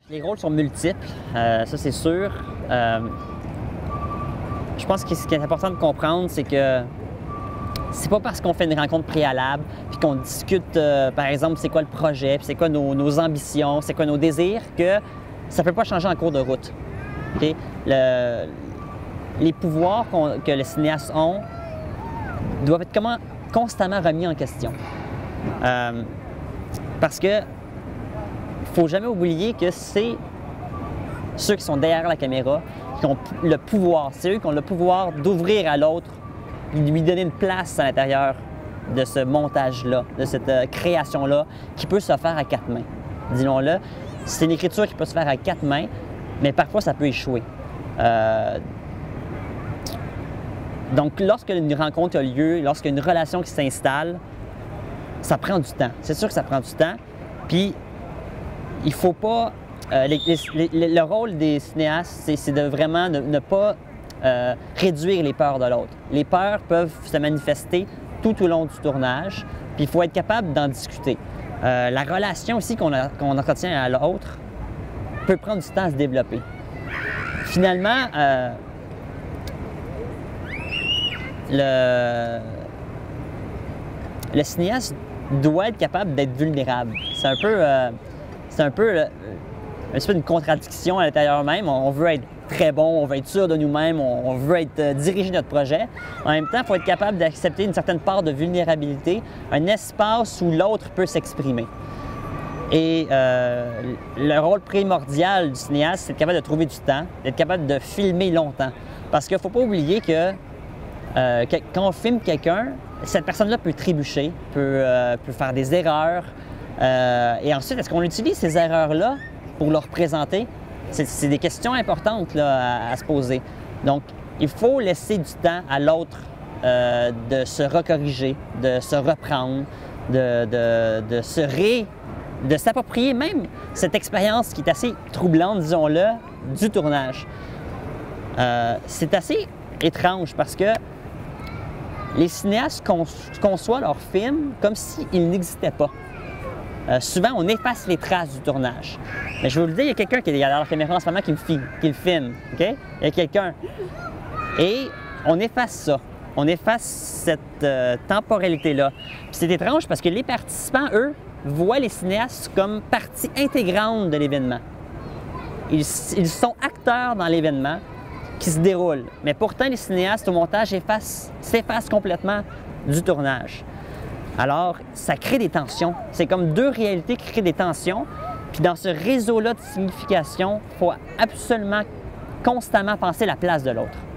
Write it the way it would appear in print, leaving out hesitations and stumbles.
Les rôles sont multiples, ça c'est sûr. Je pense que ce qui est important de comprendre, c'est que c'est pas parce qu'on fait une rencontre préalable puis qu'on discute, par exemple, c'est quoi le projet, puis c'est quoi nos ambitions, c'est quoi nos désirs, que ça peut pas changer en cours de route. Okay? Les pouvoirs que les cinéastes ont doivent être constamment remis en question. Parce que il ne faut jamais oublier que c'est ceux qui sont derrière la caméra qui ont le pouvoir. C'est eux qui ont le pouvoir d'ouvrir à l'autre et de lui donner une place à l'intérieur de ce montage-là, de cette création-là, qui peut se faire à quatre mains. Disons-le, c'est une écriture qui peut se faire à quatre mains, mais parfois ça peut échouer. Donc, lorsqu'une rencontre a lieu, lorsqu'il y a une relation qui s'installe, ça prend du temps. C'est sûr que ça prend du temps. Puis, il ne faut pas... le rôle des cinéastes, c'est de vraiment ne pas réduire les peurs de l'autre. Les peurs peuvent se manifester tout au long du tournage, puis il faut être capable d'en discuter. La relation aussi qu'on entretient à l'autre peut prendre du temps à se développer. Finalement, le cinéaste doit être capable d'être vulnérable. C'est un peu une contradiction à l'intérieur même. On veut être très bon, on veut être sûr de nous-mêmes, on veut être diriger notre projet. En même temps, il faut être capable d'accepter une certaine part de vulnérabilité, un espace où l'autre peut s'exprimer. Et le rôle primordial du cinéaste, c'est d'être capable de trouver du temps, d'être capable de filmer longtemps. Parce qu'il ne faut pas oublier que quand on filme quelqu'un, cette personne-là peut trébucher, peut faire des erreurs. Et ensuite, est-ce qu'on utilise ces erreurs-là pour leur présenter? C'est des questions importantes là, à se poser. Donc, il faut laisser du temps à l'autre de se recorriger, de se reprendre, de s'approprier même cette expérience qui est assez troublante, disons-le, du tournage. C'est assez étrange parce que les cinéastes conçoivent leurs films comme s'ils n'existaient pas. Souvent, on efface les traces du tournage. Mais je vais vous le dire, il y a quelqu'un qui est derrière la caméra en ce moment qui le filme. Okay? Il y a quelqu'un. Et on efface ça. On efface cette temporalité-là. Puis c'est étrange parce que les participants, eux, voient les cinéastes comme partie intégrante de l'événement. Ils sont acteurs dans l'événement qui se déroule. Mais pourtant, les cinéastes au montage s'effacent complètement du tournage. Alors, ça crée des tensions. C'est comme deux réalités qui créent des tensions. Puis dans ce réseau-là de signification, il faut absolument constamment penser la place de l'autre.